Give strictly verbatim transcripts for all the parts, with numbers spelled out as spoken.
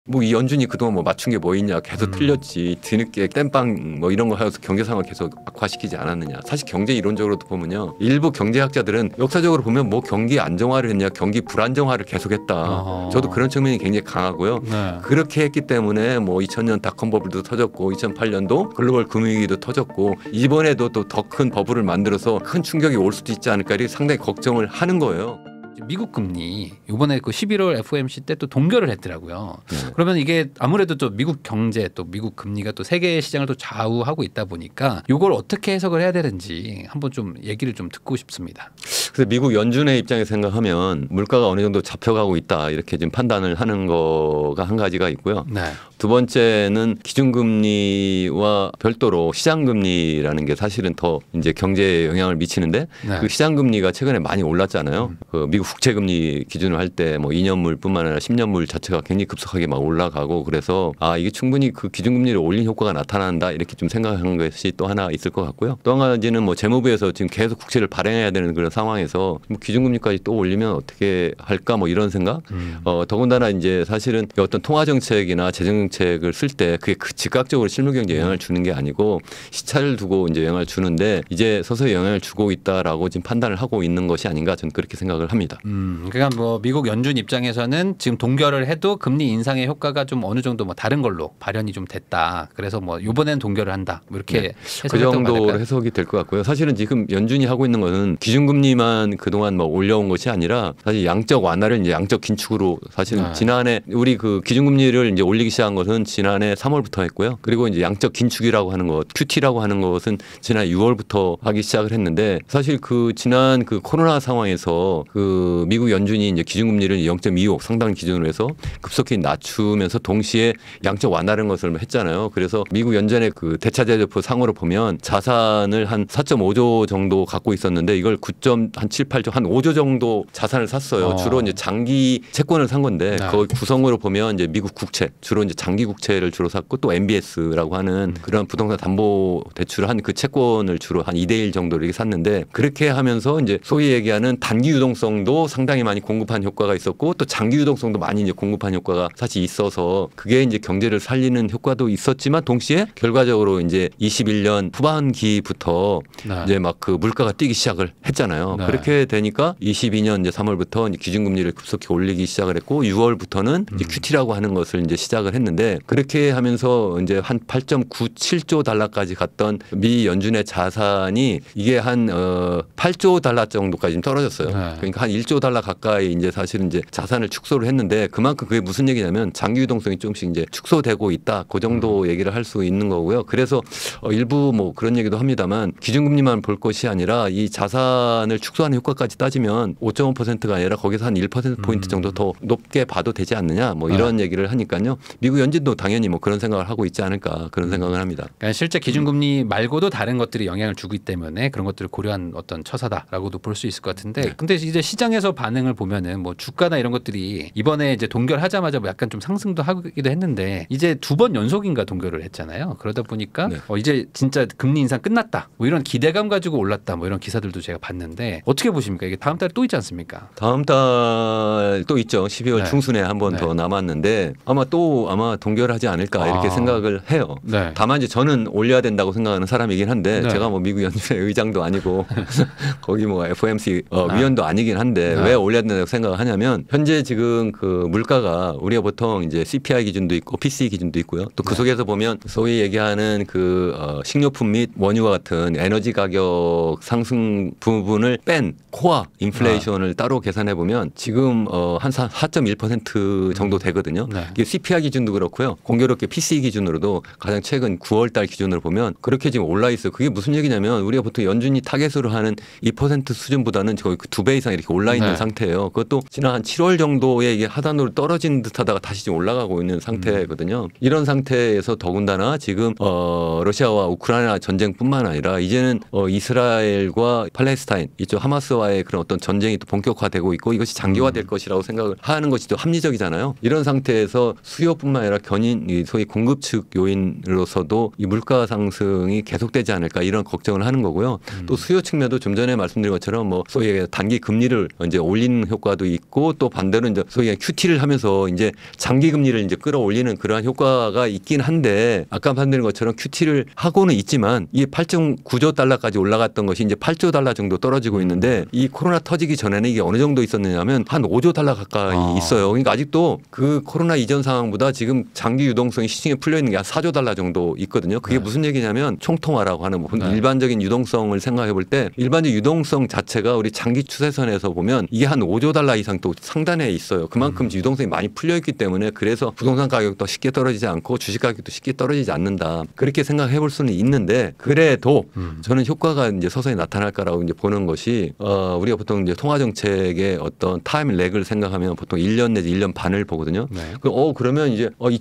뭐 이 연준이 그동안 뭐 맞춘 게 뭐 있냐 계속 음. 틀렸지 뒤늦게 땜빵 뭐 이런 거 해서 경제 상황을 계속 악화시키지 않았느냐. 사실 경제 이론적으로도 보면요 일부 경제학자들은 역사적으로 보면 뭐 경기 안정화를 했냐 경기 불안정화를 계속했다. 어허. 저도 그런 측면이 굉장히 강하고요. 네. 그렇게 했기 때문에 뭐 이천 년 닷컴 버블도 터졌고 이천팔 년도 글로벌 금융위기도 터졌고 이번에도 또 더 큰 버블을 만들어서 큰 충격이 올 수도 있지 않을까 이 상당히 걱정을 하는 거예요. 미국 금리 이번에 그 십일월 에프오엠씨 때 또 동결을 했더라고요. 네. 그러면 이게 아무래도 또 미국 경제 또 미국 금리가 또 세계 시장을 또 좌우하고 있다 보니까 이걸 어떻게 해석을 해야 되는지 한번 좀 얘기를 좀 듣고 싶습니다. 그래서 미국 연준의 입장에서 생각하면 물가가 어느 정도 잡혀가고 있다 이렇게 지금 판단을 하는 거가 한 가지가 있고요. 네. 두 번째는 기준금리와 별도로 시장금리라는 게 사실은 더 이제 경제에 영향을 미치는데 네. 그 시장금리가 최근에 많이 올랐잖아요. 음. 그 미국 국채금리 기준을 할 때 뭐 이 년물뿐만 아니라 십 년물 자체가 굉장히 급속하게 막 올라가고 그래서 아 이게 충분히 그 기준금리를 올린 효과가 나타난다 이렇게 좀 생각하는 것이 또 하나 있을 것 같고요. 또 한 가지는 뭐 재무부에서 지금 계속 국채를 발행해야 되는 그런 상황에서 뭐 기준금리까지 또 올리면 어떻게 할까 뭐 이런 생각. 음. 어, 더군다나 이제 사실은 어떤 통화정책이나 재정정책을 쓸 때 그게 그 즉각적으로 실물경제에 영향을 주는 게 아니고 시차를 두고 이제 영향을 주는데 이제 서서히 영향을 주고 있다라고 지금 판단을 하고 있는 것이 아닌가 저는 그렇게 생각을 합니다. 음, 그러니까 뭐 미국 연준 입장에서는 지금 동결을 해도 금리 인상의 효과가 좀 어느 정도 뭐 다른 걸로 발현이 좀 됐다. 그래서 뭐 이번엔 동결을 한다. 뭐 이렇게 네. 그 정도로 해석이 될 것 같고요. 사실은 지금 연준이 하고 있는 것은 기준금리만 그동안 뭐 올려온 것이 아니라 사실 양적 완화를 이제 양적 긴축으로 사실은 네. 지난해 우리 그 기준금리를 이제 올리기 시작한 것은 지난해 삼월부터 했고요. 그리고 이제 양적 긴축이라고 하는 것, 큐티라고 하는 것은 지난 유월부터 하기 시작을 했는데 사실 그 지난 그 코로나 상황에서 그 미국 연준이 이제 기준금리를 영 점 이오 상당 기준으로 해서 급속히 낮추면서 동시에 양적 완화하는 것을 했잖아요. 그래서 미국 연준의 그 대차제조표 상으로 보면 자산을 한 사 점 오조 정도 갖고 있었는데 이걸 구 점 칠, 팔조 한 오조 정도 자산을 샀어요. 어. 주로 이제 장기 채권을 산 건데 네. 그 구성으로 보면 이제 미국 국채 주로 이제 장기 국채를 주로 샀고 또 엠비에스라고 하는 음. 그런 부동산 담보 대출을 한 그 채권을 주로 한 이 대 일 정도 이렇게 샀는데 그렇게 하면서 이제 소위 얘기하는 단기 유동성도 상당히 많이 공급한 효과가 있었고 또 장기 유동성도 많이 이제 공급한 효과가 사실 있어서 그게 이제 경제를 살리는 효과도 있었지만 동시에 결과적으로 이제 이십일 년 후반기부터 네. 이제 막 그 물가가 뛰기 시작을 했잖아요. 네. 그렇게 되니까 이십이 년 이제 삼월부터 이제 기준금리를 급속히 올리기 시작을 했고 유월부터는 이제 음. 큐티라고 하는 것을 이제 시작을 했는데 그렇게 하면서 이제 한 팔 점 구칠조 달러까지 갔던 미 연준의 자산이 이게 한 어 팔조 달러 정도까지 떨어졌어요. 네. 그러니까 한 일조 달러 가까이 이제 사실은 이제 자산을 축소를 했는데 그만큼 그게 무슨 얘기냐면 장기 유동성이 조금씩 이제 축소되고 있다. 그 정도 음. 얘기를 할 수 있는 거고요. 그래서 어 일부 뭐 그런 얘기도 합니다만 기준금리만 볼 것이 아니라 이 자산을 축소하는 효과까지 따지면 오 점 오 퍼센트가 아니라 거기서 한 일 퍼센트 포인트 정도 음. 더 높게 봐도 되지 않느냐 뭐 이런 네. 얘기를 하니까요. 미국 연준도 당연히 뭐 그런 생각을 하고 있지 않을까 그런 생각을 합니다. 그러니까 실제 기준금리 말고도 다른 것들이 영향을 주기 때문에 그런 것들을 고려한 어떤 처사다라고도 볼 수 있을 것 같은데 네. 근데 이제 시장에서 반응을 보면은 뭐 주가나 이런 것들이 이번에 이제 동결하자마자 뭐 약간 좀 상승도 하기도 했는데 이제 두 번 연속인가 동결을 했잖아요. 그러다 보니까 네. 어 이제 진짜 금리 인상 끝났다. 뭐 이런 기대감 가지고 올랐다. 뭐 이런 기사들도 제가 봤는데 어떻게 보십니까? 이게 다음 달에 또 있지 않습니까? 다음 달 또 있죠. 십이월 네. 중순에 한 번 더 네. 남았는데 아마 또 아마 동결하지 않을까 이렇게 아. 생각을 해요. 네. 다만 이제 저는 올려야 된다고 생각하는 사람이긴 한데 네. 제가 뭐 미국 연준의 의장도 아니고 거기 뭐 에프오엠씨 어, 아. 위원도 아니긴 한데 네. 왜 올려야 된다고 생각을 하냐면 현재 지금 그 물가가 우리가 보통 이제 씨피아이 기준도 있고 피씨이 기준도 있고요. 또 그 네. 속에서 보면 소위 얘기하는 그 어, 식료품 및 원유와 같은 에너지 가격 상승 부분을 뺀 코어 인플레이션을 아. 따로 계산해 보면 지금 어, 한 사 점 일 퍼센트 정도 되거든요. 네. 이게 씨피아이 기준도 그렇고요. 공교롭게 피씨이 기준으로도 가장 최근 구월 달 기준으로 보면 그렇게 지금 올라 있어요. 그게 무슨 얘기냐면 우리가 보통 연준이 타겟으로 하는 이 퍼센트 수준보다는 거의 두 배 이상 이렇게 올라 있는 네. 상태예요. 그것도 지난 한 칠월 정도에 이게 하단으로 떨어진 듯하다가 다시 지금 올라가고 있는 상태거든요. 음. 이런 상태에서 더군다나 지금 어, 러시아와 우크라이나 전쟁뿐만 아니라 이제는 어, 이스라엘과 팔레스타인 이쪽 하마 하마스와의 그런 어떤 전쟁이 또 본격화되고 있고 이것이 장기화될 음. 것이라고 생각을 하는 것이 또 합리적이잖아요. 이런 상태에서 수요뿐만 아니라 견인, 소위 공급 측 요인으로서도 이 물가 상승이 계속되지 않을까 이런 걱정을 하는 거고요. 음. 또 수요 측면도 좀 전에 말씀드린 것처럼 뭐 소위 단기 금리를 이제 올리는 효과도 있고 또 반대로 이제 소위 큐티를 하면서 이제 장기 금리를 이제 끌어올리는 그러한 효과가 있긴 한데 아까 말씀드린 것처럼 큐티를 하고는 있지만 이 팔 점 구조 달러까지 올라갔던 것이 이제 팔조 달러 정도 떨어지고 있는데 이 코로나 터지기 전에는 이게 어느 정도 있었느냐면 한 오조 달러 가까이 아. 있어요. 그러니까 아직도 그 코로나 이전 상황보다 지금 장기 유동성이 시중에 풀려 있는 게 한 사조 달러 정도 있거든요. 그게 네. 무슨 얘기냐면 총통화라고 하는 뭐 네. 일반적인 유동성을 생각해 볼 때 일반적 유동성 자체가 우리 장기 추세선에서 보면 이게 한 오조 달러 이상 또 상단에 있어요. 그만큼 음. 유동성이 많이 풀려 있기 때문에 그래서 부동산 가격도 쉽게 떨어지지 않고 주식 가격도 쉽게 떨어지지 않는다. 그렇게 생각해 볼 수는 있는데 그래도 음. 저는 효과가 이제 서서히 나타날 거라고 이제 보는 것이 어 우리가 보통 이제 통화 정책의 어떤 타임 렉을 생각하면 보통 일 년 내지 일 년 반을 보거든요. 네. 어 그러면 이제 어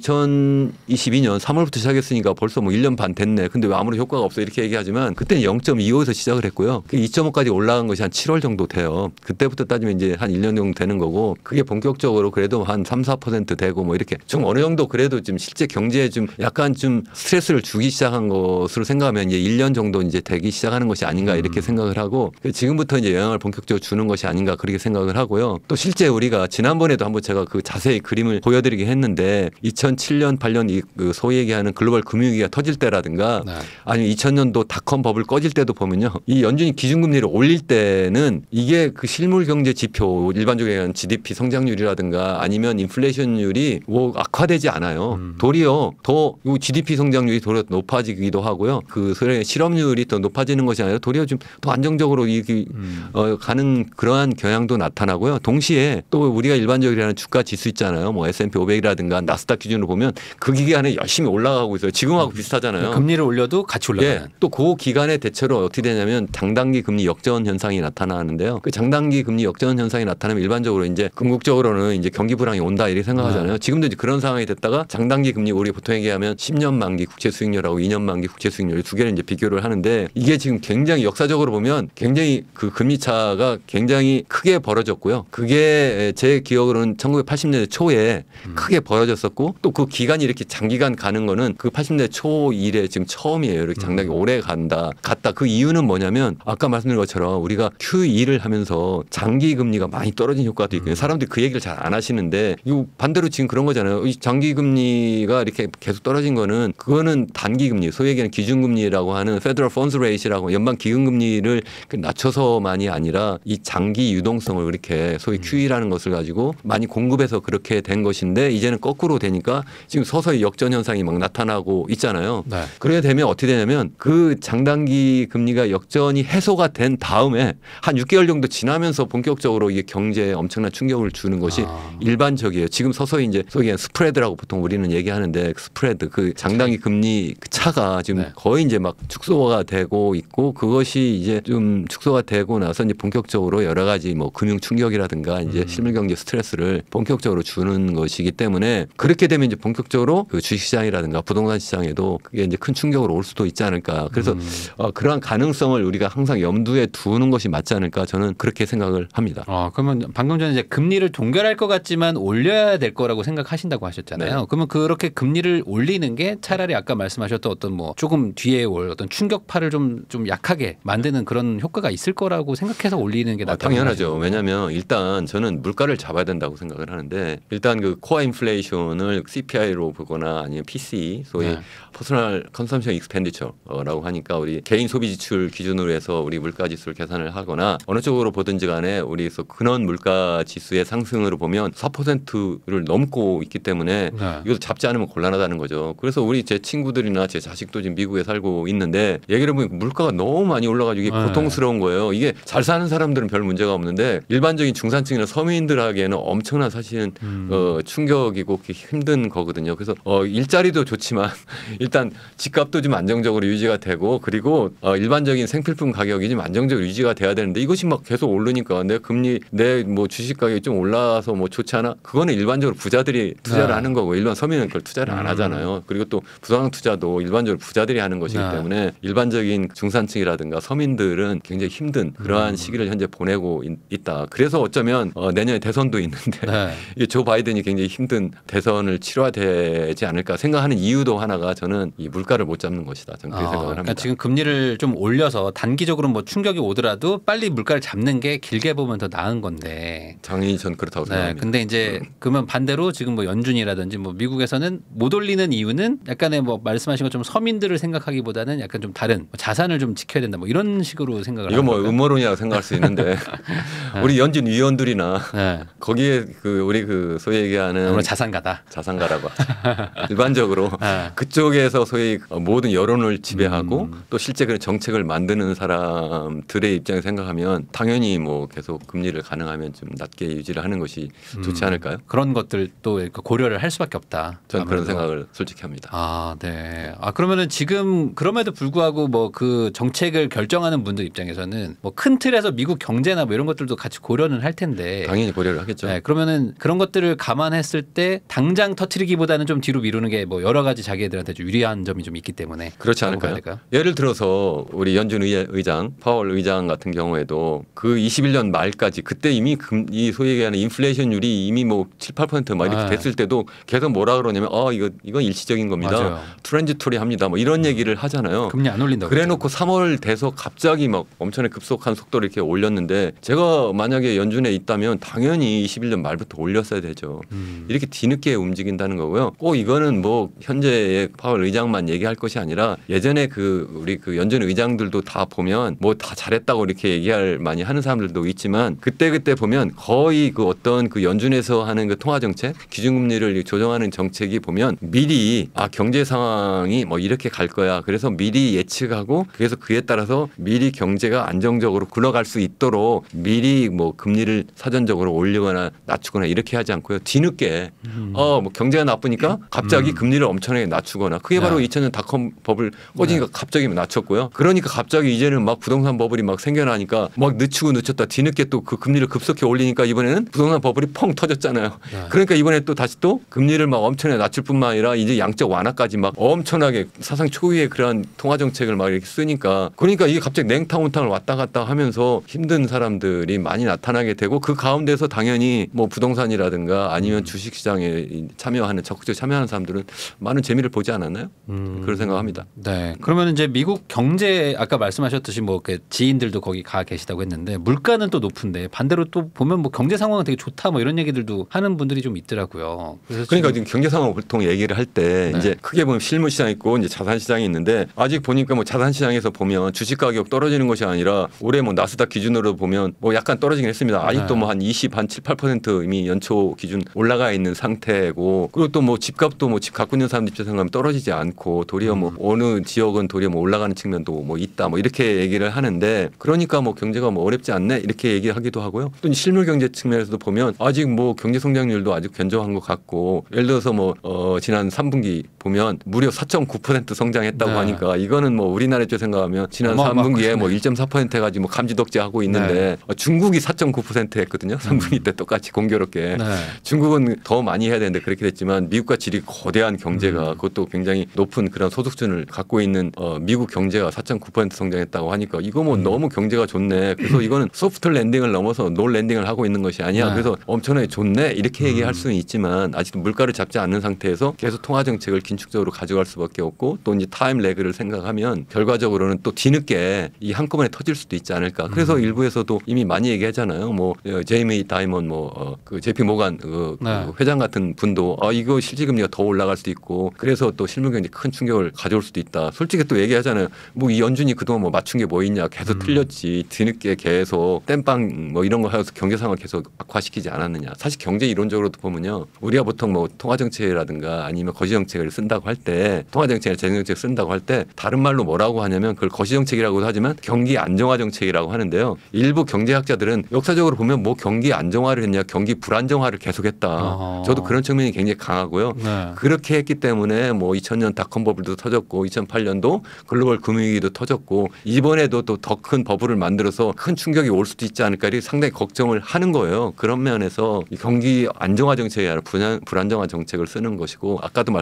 이천이십이 년 삼월부터 시작했으니까 벌써 뭐 일 년 반 됐네. 근데 왜 아무런 효과가 없어 이렇게 얘기하지만 그때는 영 점 이오에서 시작을 했고요. 이 점 오까지 올라간 것이 한 칠월 정도 돼요. 그때부터 따지면 이제 한 일 년 정도 되는 거고 그게 본격적으로 그래도 한 삼, 사 퍼센트 되고 뭐 이렇게 좀 어느 정도 그래도 지금 실제 경제에 좀 약간 좀 스트레스를 주기 시작한 것으로 생각하면 이제 일 년 정도 이제 되기 시작하는 것이 아닌가 이렇게 음. 생각을 하고 지금부터 이제 영향을 본격적으로 주는 것이 아닌가 그렇게 생각을 하고요. 또 실제 우리가 지난번에도 한번 제가 그 자세히 그림을 보여드리긴 했는데 이천칠 년, 팔 년 이 그 소위 얘기하는 글로벌 금융위기가 터질 때라든가 네. 아니면 이천 년도 닷컴 버블 꺼질 때도 보면요. 이 연준이 기준금리를 올릴 때는 이게 그 실물 경제 지표 일반적으로 얘기하는 지디피 성장률이라든가 아니면 인플레이션율이 뭐 악화되지 않아요. 음. 도리어 더 지디피 성장률이 도리어 높아지기도 하고요. 그 소위 실업률이 더 높아지는 것이 아니라 도리어 좀 더 안정적으로 이 음. 어, 가는 그러한 경향도 나타나고요. 동시에 또 우리가 일반적으로 하는 주가 지수 있잖아요. 뭐 에스 앤 피 오백이라든가 나스닥 기준으로 보면 그 기간에 열심히 올라가고 있어요. 지금하고 비슷하잖아요. 금리를 올려도 같이 올라가는. 예, 또 그 기간의 대체로 어떻게 되냐면 장단기 금리 역전 현상이 나타나는데요. 그 장단기 금리 역전 현상이 나타나면 일반적으로 이제 궁극적으로는 이제 경기 불황이 온다 이렇게 생각하잖아요. 네. 지금도 이제 그런 상황이 됐다가 장단기 금리 우리 보통 얘기하면 십 년 만기 국채 수익률하고 이 년 만기 국채 수익률 두 개를 이제 비교를 하는데 이게 지금 굉장히 역사적으로 보면 굉장히 그 금리 차가 굉장히 크게 벌어졌고요. 그게 제 기억으로는 천구백팔십 년대 초에 음. 크게 벌어졌었고 또 그 기간이 이렇게 장기간 가는 거는 그 팔십 년대 초 이래 지금 처음이에요. 이렇게 장단기 음. 오래 간다. 갔다. 그 이유는 뭐냐면 아까 말씀드린 것처럼 우리가 큐이를 하면서 장기 금리가 많이 떨어진 효과도 있고요. 음. 사람들이 그 얘기를 잘 안 하시는데 이거 반대로 지금 그런 거잖아요. 이 장기 금리가 이렇게 계속 떨어진 거는 그거는 단기 금리, 소위 얘기하는 기준금리라고 하는 Federal Funds Rate라고 연방 기금금리를 낮춰서만이 아니라 이 장기 유동성을 이렇게 소위 큐이라는 것을 가지고 많이 공급해서 그렇게 된 것인데 이제는 거꾸로 되니까 지금 서서히 역전 현상이 막 나타나고 있잖아요. 네. 그렇게 되면 어떻게 되냐면 그 장단기 금리가 역전이 해소가 된 다음에 한 육 개월 정도 지나면서 본격적으로 이게 경제에 엄청난 충격을 주는 것이 아. 일반적이에요. 지금 서서히 이제 소위 스프레드라고 보통 우리는 얘기하는데 스프레드 그 장단기 금리 그 차가 지금 네. 거의 이제 막 축소가 되고 있고 그것이 이제 좀 축소가 되고 나서 이제 본격적으로 여러 가지 뭐 금융 충격이라든가 이제 음. 실물 경제 스트레스를 본격적으로 주는 것이기 때문에 그렇게 되면 이제 본격적으로 그 주식 시장이라든가 부동산 시장에도 그게 이제 큰 충격으로 올 수도 있지 않을까. 그래서 음. 어, 그러한 가능성을 우리가 항상 염두에 두는 것이 맞지 않을까 저는 그렇게 생각을 합니다. 어, 그러면 방금 전에 이제 금리를 동결할 것 같지만 올려야 될 거라고 생각하신다고 하셨잖아요. 네. 그러면 그렇게 금리를 올리는 게 차라리 아까 말씀하셨던 어떤 뭐 조금 뒤에 올 어떤 충격파를 좀, 좀 약하게 만드는 그런 효과가 있을 거라고 생각해서 올리는 게 아, 당연하죠. 왜냐하면 일단 저는 물가를 잡아야 된다고 생각을 하는데 일단 그 코어 인플레이션을 씨피아이로 보거나 아니면 피씨 소위 네. 퍼스널 컨섬션 익스펜디처라고 하니까 우리 개인 소비 지출 기준으로 해서 우리 물가 지수를 계산을 하거나 어느 쪽으로 보든지 간에 우리 근원 물가 지수의 상승으로 보면 사 퍼센트를 넘고 있기 때문에 네. 이것도 잡지 않으면 곤란하다는 거죠. 그래서 우리 제 친구들이나 제 자식도 지금 미국에 살고 있는데 얘기를 해보면 물가가 너무 많이 올라가지고 이게 네. 고통스러운 거예요. 이게 잘 사는 사람들은 별 문제가 없는데 일반적인 중산층이나 서민들 하기에는 엄청난 사실은 음. 어, 충격이고 힘든 거거든요. 그래서 어, 일자리도 좋지만 일단 집값도 좀 안정적으로 유지가 되고 그리고 어, 일반적인 생필품 가격이 좀 안정적으로 유지가 돼야 되는데 이것이 막 계속 오르니까 내 금리 내 뭐 주식 가격이 좀 올라서 뭐 좋지 않아? 그거는 일반적으로 부자들이 투자를 네. 하는 거고 일반 서민은 그걸 투자를 음. 안 하잖아요. 그리고 또 부동산 투자도 일반적으로 부자들이 하는 것이기 네. 때문에 일반적인 중산층이라든가 서민들은 굉장히 힘든 있는 그러한 시기를 현재 보내고 있, 있다. 그래서 어쩌면 어, 내년에 대선도 있는데 네. 이게 조 바이든이 굉장히 힘든 대선을 치러야 되지 않을까 생각하는 이유도 하나가 저는 이 물가를 못 잡는 것이다. 저는 그렇게 아, 생각을 합니다. 그러니까 지금 금리를 좀 올려서 단기적으로 뭐 충격이 오더라도 빨리 물가를 잡는 게 길게 보면 더 나은 건데. 당연히 전 그렇다고 네, 생각합니다. 근데 이제 그러면 반대로 지금 뭐 연준이라든지 뭐 미국에서는 못 올리는 이유는 약간의 뭐 말씀하신 것처럼 서민들을 생각하기보다는 약간 좀 다른 뭐 자산을 좀 지켜야 된다 뭐 이런 식으로 생각을 이거 뭐 하는 걸까요? 음모론이라고 생각할 수 있는데 우리 연준 위원들이나 네. 거기에 그 우리 그 소위 얘기하는 아무래도 자산가다. 자산가라고 하죠. 일반적으로 네. 그쪽에서 소위 모든 여론을 지배하고 음. 또 실제 그런 정책을 만드는 사람들의 입장에 생각하면 당연히 뭐 계속 금리를 가능하면 좀 낮게 유지를 하는 것이 좋지 않을까요? 그런 것들도 고려를 할 수밖에 없다. 저는 그런 아무래도. 생각을 솔직히 합니다. 아, 네. 아, 그러면은 지금 그럼에도 불구하고 뭐 그 정책을 결정하는 분들 입장에서는 뭐 큰 틀에서 미국 경제나 뭐 이런 것들도 같이 고려는 할 텐데. 당연히 고려를 하겠죠. 네, 그러면은 그런 것들을 감안했을 때 당장 터트리기보다는 좀 뒤로 미루는 게 뭐 여러 가지 자기들한테 좀 유리한 점이 좀 있기 때문에. 그렇지 않을까요? 예를 들어서 우리 연준 의, 의장, 파월 의장 같은 경우에도 그 이십일 년 말까지 그때 이미 금, 이 소위 얘기하는 인플레이션율이 이미 뭐 칠, 팔 퍼센트 막 이렇게 네. 됐을 때도 계속 뭐라 그러냐면 어 이거 이건 일시적인 겁니다. 맞아요. 트랜지토리 합니다. 뭐 이런 얘기를 하잖아요. 금리 안 올린다고. 그래놓고 삼월 돼서 갑자기 막 엄청나게 급속한 속도를 이렇게 올렸는데 제가 만약에 연준에 있다면 당연히 이십일 년 말부터 올렸어야 되죠. 음. 이렇게 뒤늦게 움직인다는 거고요. 꼭 이거는 뭐 현재의 파월 의장만 얘기할 것이 아니라 예전에 그 우리 그 연준 의장들도 다 보면 뭐 다 잘했다고 이렇게 얘기할 많이 하는 사람들도 있지만 그때 그때 보면 거의 그 어떤 그 연준에서 하는 그 통화 정책, 기준금리를 조정하는 정책이 보면 미리 아 경제 상황이 뭐 이렇게 갈 거야. 그래서 미리 예측하고 그래서 그에 따라서 미리 경제가 안정적으로 굴러갈 수 있도록 미리 뭐 금리를 사전적으로 올리거나 낮추거나 이렇게 하지 않고요. 뒤늦게 음. 어 뭐 경제가 나쁘니까 갑자기 음. 금리를 엄청나게 낮추거나 그게 바로 네. 이천 년 닷컴 버블 꺼지니까 갑자기 낮췄고요. 그러니까 갑자기 이제는 막 부동산 버블이 막 생겨나니까 막 늦추고 늦췄다 뒤늦게 또 그 금리를 급속히 올리니까 이번에는 부동산 버블이 펑 터졌잖아요. 네. 그러니까 이번에 또 다시 또 금리를 막 엄청나게 낮출 뿐만 아니라 이제 양적 완화까지 막 엄청나게 사상 초유의 그런 통화 정책을 막 이렇게 쓰니까 그러니까 이게 갑자기 냉탕온탕을 왔다 갔다 하면서 힘든 사람들이 많이 나타나게 되고 그 가운데서 당연히 뭐 부동산이라든가 아니면 주식시장에 참여하는 적극적으로 참여하는 사람들은 많은 재미를 보지 않았나요? 음. 그런 생각합니다. 네. 그러면 이제 미국 경제 아까 말씀하셨듯이 뭐 그 지인들도 거기 가 계시다고 했는데 물가는 또 높은데 반대로 또 보면 뭐 경제 상황은 되게 좋다 뭐 이런 얘기들도 하는 분들이 좀 있더라고요. 그래서 그러니까 지금 경제 상황 보통 얘기를 할 때 네. 이제 크게 보면 실물 시장 있고 이제 자산 시장이 있는데 아직 보니까 뭐 자산 시장에서 보면 주식 가격 떨어지는 것이 아니라 올해 뭐 나스닥 기준으로 보면 뭐 약간 떨어지긴 했습니다. 아직도 네. 뭐 한 이십, 한 칠, 팔 퍼센트 이미 연초 기준 올라가 있는 상태고 그리고 또 뭐 집값도 뭐 집 갖고 있는 사람들 입장에서 생각하면 떨어지지 않고 도리어 뭐 어느 지역은 도리어 뭐 올라가는 측면도 뭐 있다 뭐 이렇게 얘기를 하는데 그러니까 뭐 경제가 뭐 어렵지 않네 이렇게 얘기하기도 하고요. 또 실물 경제 측면에서도 보면 아직 뭐 경제 성장률도 아주 견조한 것 같고 예를 들어서 뭐 어 지난 삼 분기 보면 무려 사 점 구 퍼센트 성장했다고 네. 하니까 이거는 뭐 우리나라 쪽 생각하면 지난 삼 분기에 뭐 일 점 사 퍼센트 해가지고 뭐 감지덕지하고 있는데 네. 어, 중국이 사 점 구 퍼센트 했거든요. 삼 분기 때 똑같이 공교롭게. 네. 중국은 더 많이 해야 되는데 그렇게 됐지만 미국과 질이 거대한 경제가 음. 그것도 굉장히 높은 그런 소득 수준을 갖고 있는 어, 미국 경제가 사 점 구 퍼센트 성장했다고 하니까 이거 뭐 음. 너무 경제가 좋네. 그래서 이거는 소프트 랜딩을 넘어서 놀 랜딩을 하고 있는 것이 아니야. 네. 그래서 엄청나게 좋네 이렇게 얘기할 음. 수는 있지만 아직도 물가를 잡지 않는 상태에서 계속 통화 정책을 긴축적으로 가져갈 수밖에 없고 또 이제 타임 레그를 생각하면 결과적으로는 또 뒤늦게 이 한꺼번에 터질 수도 있지 않을까. 그래서 음. 일부에서도 이미 많이 얘기하잖아요. 뭐 어, 제이미 다이먼 뭐그 제이피 모간 그, 네. 그 회장 같은 분도 아 이거 실질금리가 더 올라갈 수도 있고 그래서 또 실물 경제에 큰 충격을 가져올 수도 있다. 솔직히 또 얘기하잖아요. 뭐 이 연준이 그동안 뭐 맞춘 게 뭐 있냐. 계속 음. 틀렸지. 뒤늦게 계속 땜빵 뭐 이런 거 해서 경제 상황을 계속 악화시키지 않았느냐. 사실 경제 이론적으로도 보면요. 우리가 보통 뭐 통화 정책이라든가 아니면 거시 정책을 쓴다고 할 때 통화 정책이나 재정 정책 쓴다고 할 때 다른 말로 뭐라고 하냐면 그걸 거시 정책이라고도 하지만 경기 안정화 정책이라고 하는데요. 일부 경제학자들은 역사적으로 보면 뭐 경기 안정화를 했냐 경기 불안정화를 계속했다. 어허. 저도 그런 측면이 굉장히 강하고요. 네. 그렇게 했기 때문에 뭐 이천 년 닷컴 버블도 터졌고 이천팔 년도 글로벌 금융위기도 터졌고 이번에도 또 더 큰 버블을 만들어서 큰 충격이 올 수도 있지 않을까 이렇게 상당히 걱정을 하는 거예요. 그런 면에서 이 경기 안정화 정책이 아니라 불안, 불안정화 정책을 쓰는 것이고 아까도 말씀드린 것처럼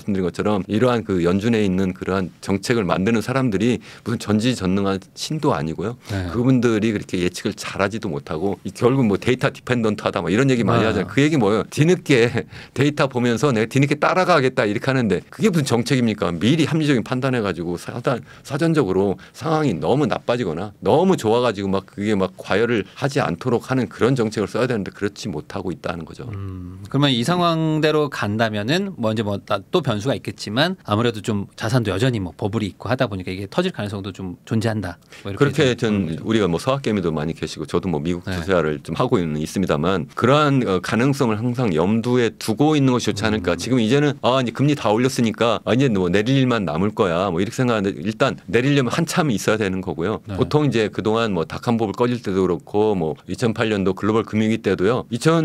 것처럼 이러한 그 연준에 있는 그러한 정책을 만드는 사람들이 무슨 전지전능한 신도 아니고요. 네. 그분들이 그렇게 예측을 잘하지도 못하고 결국 뭐 데이터 디펜던트하다 뭐 이런 얘기 많이 아. 하잖아요. 그 얘기 뭐예요? 뒤늦게 데이터 보면서 내가 뒤늦게 따라가겠다 이렇게 하는데 그게 무슨 정책입니까? 미리 합리적인 판단해가지고 사전, 사전적으로 상황이 너무 나빠지거나 너무 좋아가지고 막 그게 막 과열을 하지 않도록 하는 그런 정책을 써야 되는데 그렇지 못하고 있다는 거죠. 음, 그러면 이 상황대로 간다면은 뭐 이제 뭐 또 변수가 있겠지만 아무래도 좀 자산도 여전히 뭐 버블이 있고 하다 보니까 이게 터질 가능성도 좀 존재한다. 뭐 이렇게 그렇게 전 우리가 뭐 서학개미도 많이 계시고 저도 뭐 미국 네. 투자를 좀 하고 있는 있습니다만 그러한 가능성을 항상 염두에 두고 있는 것이 좋지 않을까. 음. 지금 이제는 아 이제 금리 다 올렸으니까 아 이제 뭐 내릴 일만 남을 거야. 뭐 이렇게 생각하는데 일단 내리려면 한참 있어야 되는 거고요. 네. 보통 이제 그동안 뭐 닷컴법을 꺼질 때도 그렇고 뭐 이천팔 년도 글로벌 금융위기 때도요.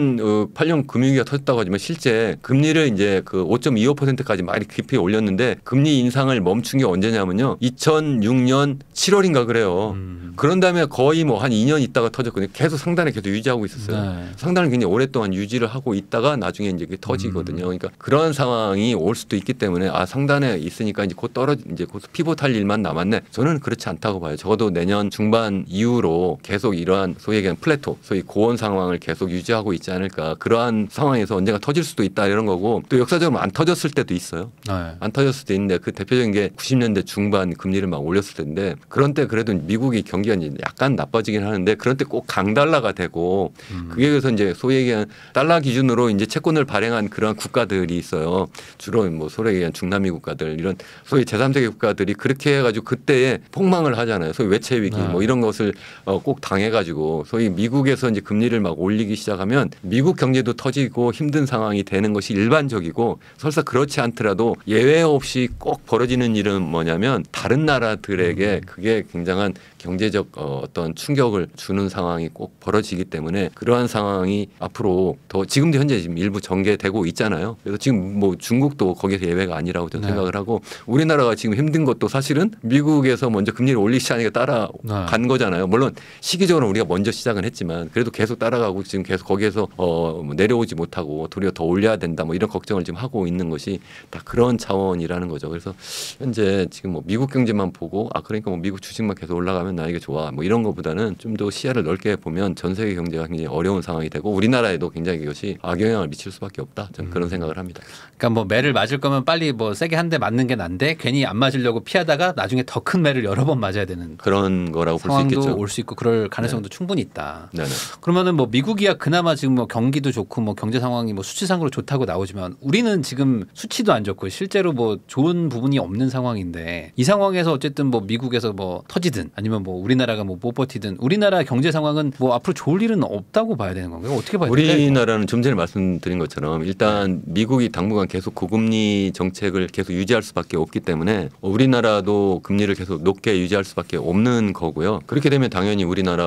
이천팔 년 금융위기가 터졌다고 하지만 실제 금리를 이제 그 오 점 이오 퍼센트까지 많이 깊이 올렸는데 금리 인상을 멈춘 게 언제냐면요. 이천육 년 칠월인가 그래요. 음. 그런 다음에 거의 뭐 한 이 년 있다가 터졌거든요. 계속 상단에 계속 유지하고 있었어요. 네. 상단을 굉장히 오랫동안 유지를 하고 있다가 나중에 이제 그게 터지거든요. 그러니까 그런 상황이 올 수도 있기 때문에 아 상단에 있으니까 이제 곧 떨어 이제 곧 피봇할 일만 남았네. 저는 그렇지 않다고 봐요. 적어도 내년 중반 이후로 계속 이러한 소위 얘기하는 플래토, 소위 고온 상황을 계속 유지하고 있지 않을까. 그러한 상황에서 언젠가 터질 수도 있다 이런 거고 또 역사적으로 안 터졌을 때도 있어요. 네. 안 터졌을 수도 있는데 그 대표적인 게 구십 년대 중반 금리를 막 올렸을 때인데 그런 때 그래도 미국이 경기가 이제 약간 나빠지긴 하는데 그런 때 꼭 강달러가 되고 음. 그게 그래서 이제 소위 얘기한 달러 기준으로 이제 채권을 발행한 그런 국가들이 있어요. 주로 뭐 소위 얘기한 중남미 국가들 이런 소위 제삼 세계 국가들이 그렇게 해가지고 그때에 폭망을 하잖아요. 소위 외채 위기 네. 뭐 이런 것을 어 꼭 당해가지고 소위 미국에서 이제 금리를 막 올리기 시작하면 미국 경제도 터지고 힘든 상황이 되는 것이 일반적이고 설사 그렇지 않더라도 예외 없이 꼭 벌어지는 일은 뭐냐면 다른 나라들에게 그게 굉장한 경제적 어, 어떤 충격을 주는 상황이 꼭 벌어지기 때문에 그러한 상황이 앞으로 더 지금도 현재 지금 일부 전개되고 있잖아요. 그래서 지금 뭐 중국도 거기에서 예외가 아니라고 저는 네. 생각을 하고 우리나라가 지금 힘든 것도 사실은 미국에서 먼저 금리를 올리기 시작하니까 따라간 네. 거잖아요. 물론 시기적으로 우리가 먼저 시작은 했지만 그래도 계속 따라가고 지금 계속 거기에서 어, 뭐 내려오지 못하고 도리어 더 올려야 된다 뭐 이런 걱정을 지금 하고 있는 것이 다 그런 차원이라는 거죠. 그래서 현재 지금 뭐 미국 경제만 보고 아 그러니까 뭐 미국 주식만 계속 올라가면 나에게 좋아 뭐 이런 것보다는 좀 더 시야를 넓게 보면 전 세계 경제가 굉장히 어려운 상황이 되고 우리나라에도 굉장히 이것이 악영향을 미칠 수밖에 없다. 저는 그런 생각을 합니다. 그러니까 뭐 매를 맞을 거면 빨리 뭐 세게 한 대 맞는 게 난데 괜히 안 맞으려고 피하다가 나중에 더 큰 매를 여러 번 맞아야 되는 그런 거라고 볼 수 상황도 있겠죠. 올 수 있고 그럴 가능성도 충분히 있다. 네네. 그러면은 뭐 미국이야 그나마 지금 뭐 경기도 좋고 뭐 경제 상황이 뭐 수치상으로 좋다고 나오지만 우리는 지금 수치도 안 좋고 실제로 뭐 좋은 부분이 없는 상황인데 이 상황에서 어쨌든 뭐 미국에서 뭐 터지든 아니면 뭐 우리나라가 뭐 못 버티든 우리나라 경제 상황은 뭐 앞으로 좋을 일은 없다고 봐야 되는 건가요? 어떻게 봐야 될까요? 우리나라는 좀 전에 말씀드린 것처럼 일단 미국이 당분간 계속 고금리 정책을 계속 유지할 수밖에 없기 때문에 우리나라도 금리를 계속 높게 유지할 수밖에 없는 거고요. 그렇게 되면 당연히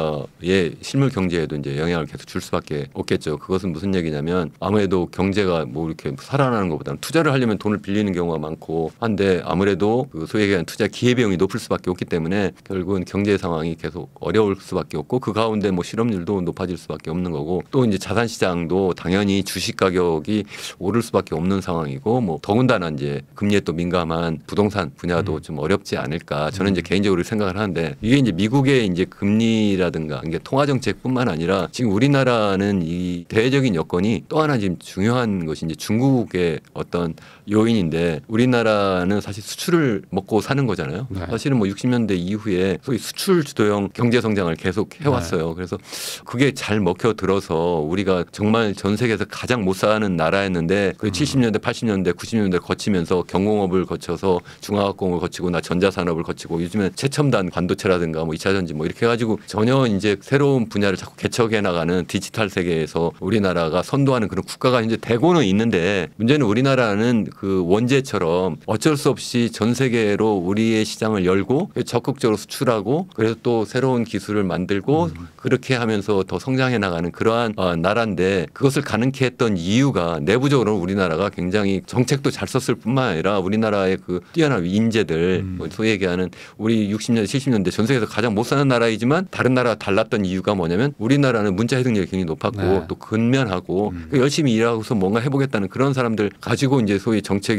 우리나라의 실물 경제에도 이제 영향을 계속 줄 수밖에 없겠죠. 그것은 무슨 얘기냐면 아무래도 경제가 뭐 이렇게 살아나는 것보다는 투자를 하려면 돈을 빌리는 경우가 많고 한데 아무래도 그 소위 얘기하는 투자 기회비용이 높을 수밖에 없기 때문에 결국은 경제 상황이 계속 어려울 수밖에 없고 그 가운데 뭐 실업률도 높아질 수밖에 없는 거고 또 이제 자산 시장도 당연히 주식 가격이 오를 수밖에 없는 상황이고 뭐 더군다나 이제 금리에 또 민감한 부동산 분야도 음. 좀 어렵지 않을까 저는 이제 개인적으로 생각을 하는데 이게 이제 미국의 이제 금리라든가 이게 통화 정책뿐만 아니라 지금 우리나라는 이 대외적인 여건이 또 하나 지금 중요한 것이 이제 중국의 어떤 요인인데 우리나라는 사실 수출을 먹고 사는 거잖아요. 네. 사실은 뭐 육십 년대 이후에 소위 수출 주도형 경제 성장을 계속 해왔어요. 네. 그래서 그게 잘 먹혀 들어서 우리가 정말 전 세계에서 가장 못 사는 나라였는데 그 칠십 년대, 팔십 년대, 구십 년대 거치면서 경공업을 거쳐서 중화학공을 거치고 나 전자산업을 거치고 요즘엔 최첨단 반도체라든가 뭐 이 차 전지 뭐 이렇게 해가지고 전혀 이제 새로운 분야를 자꾸 개척해 나가는 디지털 세계에서 우리나라가 선도하는 그런 국가가 이제 되고는 있는데 문제는 우리나라는 그 원제처럼 어쩔 수 없이 전 세계로 우리의 시장을 열고 적극적으로 수출하고 그래서 또 새로운 기술을 만들고 음. 그렇게 하면서 더 성장해 나가는 그러한 어, 나라인데 그것을 가능케 했던 이유가 내부적으로 우리나라가 굉장히 정책도 잘 썼을 뿐만 아니라 우리나라의 그 뛰어난 인재들 음. 뭐 소위 얘기하는 우리 육십 년대 칠십 년대 전 세계에서 가장 못 사는 나라이지만 다른 나라가 달랐던 이유가 뭐냐면 우리나라는 문자 해득력이 굉장히 높았고 네. 또 근면하고 음. 열심히 일하고서 뭔가 해보겠다는 그런 사람들 가지고 이제 소위 정책이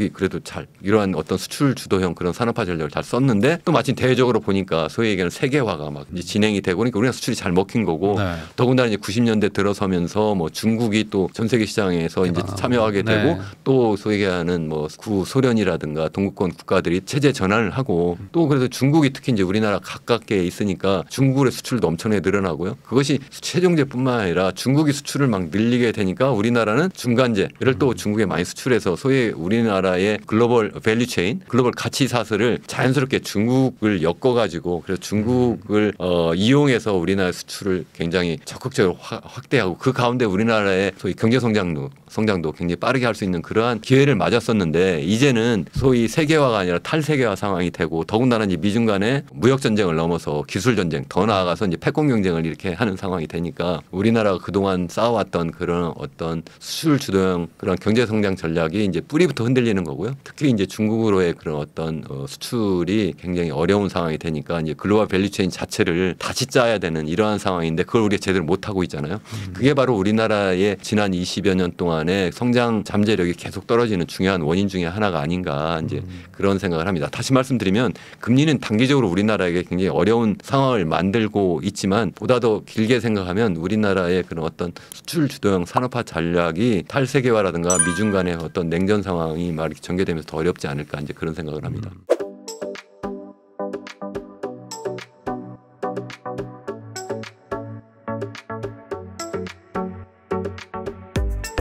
중국이 그래도 잘 이러한 어떤 수출 주도형 그런 산업화 전략을 잘 썼는데 또 마침 대외적으로 보니까 소위 얘기하는 세계화가 막 이제 진행이 되고 그러니까 우리나라 수출이 잘 먹힌 거고 네. 더군다나 이제 구십 년대 들어서면서 뭐 중국이 또 전 세계 시장에서 이제 참여하게 되고 네. 또 소위 얘기하는 뭐 구소련이라든가 동구권 국가들이 체제 전환을 하고 또 그래서 중국이 특히 이제 우리나라 가깝게 있으니까 중국의 수출도 엄청나게 늘어나고요. 그것이 최종제뿐만 아니라 중국이 수출을 막 늘리게 되니까 우리나라는 중간재를 또 중국에 많이 수출해서 소위 우리나라의 글로벌 밸류체인, 글로벌 가치 사슬을 자연스럽게 중국을 엮어가지고 그래서 중국을 어, 이용해서 우리나라 수출을 굉장히 적극적으로 화, 확대하고 그 가운데 우리나라의 소위 경제 성장도 성장도 굉장히 빠르게 할 수 있는 그러한 기회를 맞았었는데 이제는 소위 세계화가 아니라 탈세계화 상황이 되고 더군다나 이제 미중 간의 무역 전쟁을 넘어서 기술 전쟁 더 나아가서 이제 패권 경쟁을 이렇게 하는 상황이 되니까 우리나라가 그동안 쌓아왔던 그런 어떤 수출 주도형 그런 경제 성장 전략이 이제 뿌리부터 흔들리는 거고요. 특히 이제 중국으로의 그런 어떤 어, 수출이 굉장히 어려운 상황이 되니까 이제 글로벌 밸류체인 자체를 다시 짜야 되는 이러한 상황인데 그걸 우리가 제대로 못 하고 있잖아요. 그게 바로 우리나라의 지난 이십여 년 동안의 성장 잠재력이 계속 떨어지는 중요한 원인 중에 하나가 아닌가 이제 그런 생각을 합니다. 다시 말씀드리면 금리는 단기적으로 우리나라에게 굉장히 어려운 상황을 만들고 있지만 보다 더 길게 생각하면 우리나라의 그런 어떤 수출 주도형 산업화 전략이 탈세계화라든가 미중 간의 어떤 냉전 상황이 막 이렇게 전개되면서 더 어렵지 않을까 이제 그런 생각을 합니다.